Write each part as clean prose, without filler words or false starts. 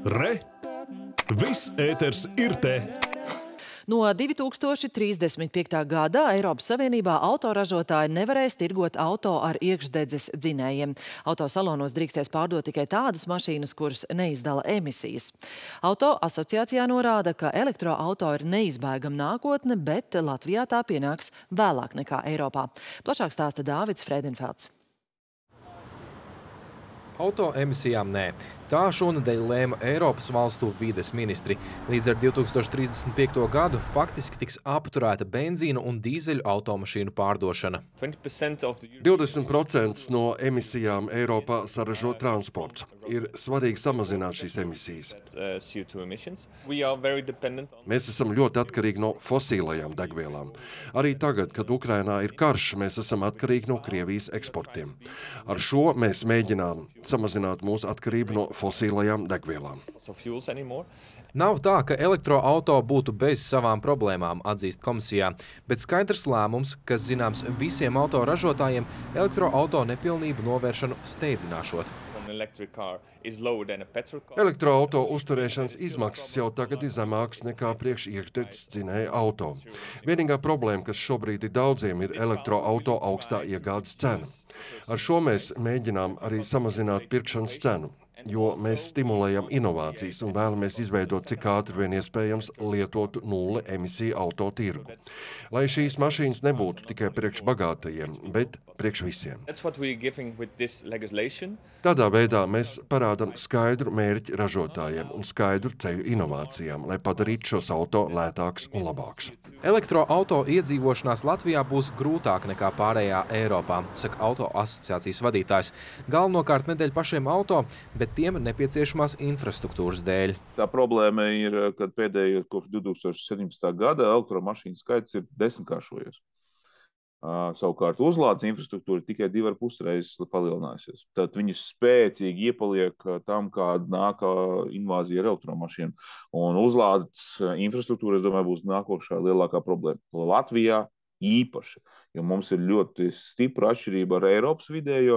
Re! Viss ēters ir te! No 2035. gada Eiropas Savienībā autoražotāji nevarēs tirgot auto ar iekšdedzes dzinējiem. Autosalonos drīkstēs pārdot tikai tādas mašīnas, kuras neizdala emisijas. Auto asociācijā norāda, ka elektroauto ir neizbēgama nākotne, bet Latvijā tā pienāks vēlāk nekā Eiropā. Plašāk stāsta Dāvids Frēdenfelds. Auto emisijām nē. Tā šonedēļ lēma Eiropas valstu vides ministri. Līdz ar 2035. gadu faktiski tiks apturēta benzīna un dīzeļu automašīnu pārdošana. 20% no emisijām Eiropā saražo transports. Ir svarīgi samazināt šīs emisijas. Mēs esam ļoti atkarīgi no fosīlajām degvielām. Arī tagad, kad Ukrainā ir karš, mēs esam atkarīgi no Krievijas eksportiem. Ar šo mēs mēģinām samazināt mūsu atkarību no fosīlajām degvielām. Nav tā, ka elektroauto būtu bez savām problēmām, atzīst komisijā, bet skaidrs lēmums, kas zināms visiem autoražotājiem, elektroauto nepilnību novēršanu steidzināšot. Elektroauto uzturēšanas izmaksas jau tagad ir zemākas nekā priekš iekšdedzes dzinēja auto. Vienīgā problēma, kas šobrīd ir daudziem, ir elektroauto augstā iegādes cena. Ar šo mēs mēģinām arī samazināt pirkšanas cenu, jo mēs stimulējam inovācijas un vēlamies izveidot cik ātri vien iespējams lietotu nulle emisiju auto tirgu. Lai šīs mašīnas nebūtu tikai priekš bagātajiem, bet priekš visiem. Tādā veidā mēs parādam skaidru mērķi ražotājiem un skaidru ceļu inovācijām, lai padarītu šos auto lētāks un labāks. Elektroauto iedzīvošanās Latvijā būs grūtāk nekā pārējā Eiropā, saka auto asociācijas vadītājs. Galvenokārt nedēļ pašiem auto, bet tiem nepieciešamās infrastruktūras dēļ. Tā problēma ir, kad pēdējos kopš 2017. gada elektromašīnu skaits ir 10-kāršojies. Savukārt uzlādes infrastruktūra tikai 2,5 reizes palielinājusies. Tad viņi spēcīgi iepaliek tam, kāda nāk invāzija ar elektromašīnu. Un uzlādes infrastruktūra, es domāju, būs nākošā lielākā problēma. Latvijā īpaši, jo mums ir ļoti stipra atšķirība ar Eiropas vidējo.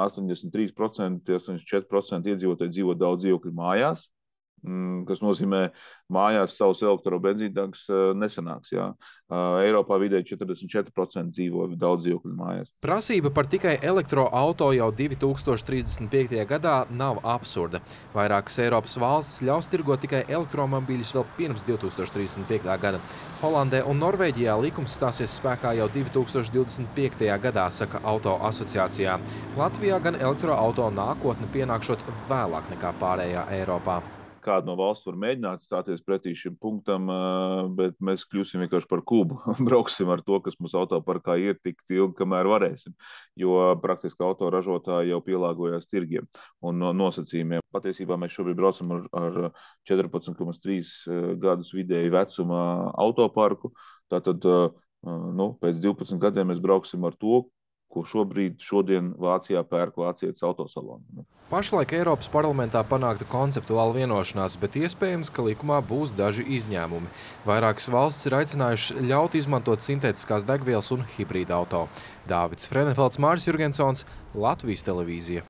83%, 84% iedzīvotāji dzīvo daudz dzīvokļu mājās, kas nozīmē, mājās savus elektrobenzīntankus nesanāks. Jā. Eiropā vidēji 44% dzīvo daudz dzīvokļu mājās. Prasība par tikai elektroauto jau 2035. gadā nav absurda. Vairākas Eiropas valstis ļaus tirgot tikai elektromobīļus vēl pirms 2035. gada. Holandē un Norvēģijā likums stāsies spēkā jau 2025. gadā, saka auto asociācijā. Latvijā gan elektroauto nākotne pienākšot vēlāk nekā pārējā Eiropā. Kāda no valsts var mēģināt stāties pretī šim punktam, bet mēs kļūsim vienkārši par kubu. Brauksim ar to, kas mums autoparkā ir tik ilgi, kamēr varēsim. Jo praktiski autoražotāji jau pielāgojās tirgiem un nosacījumiem. Patiesībā mēs šobrīd braucam ar 14,3 gadus vidēji vecuma autoparku. Tātad pēc 12 gadiem mēs brauksim ar to, ko šodien Vācijā pērk vācietis autosalonu. Pašlaik Eiropas parlamentā panākta konceptuāla vienošanās, bet iespējams, ka likumā būs daži izņēmumi. Vairākas valstis ir aicinājušas ļaut izmantot sintētiskās degvielas un hibrīda auto. Dāvids Frēdenfelds, Māris Jurgensons, Latvijas televīzija.